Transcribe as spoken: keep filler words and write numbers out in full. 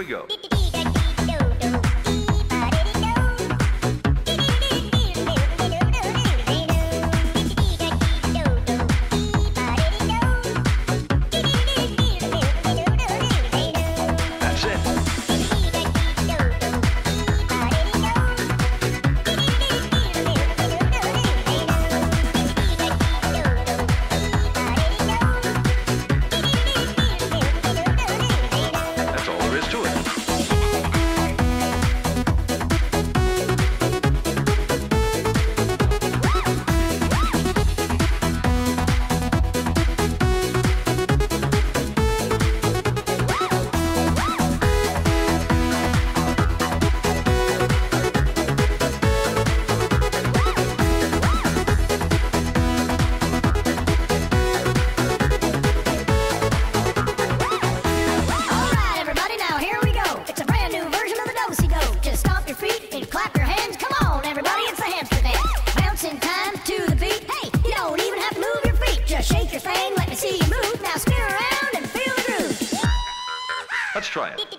we go. That's it. That's all there is to it. Alright, everybody, now here we go. It's a brand new version of the do-si-do. Just stomp your feet and clap your hands. Come on, everybody, it's the hamster dance. Bouncing time to the beat. Hey, you don't even have to move your feet. Just shake your thing, let me see you move. Now spin around and feel the groove. Let's try it.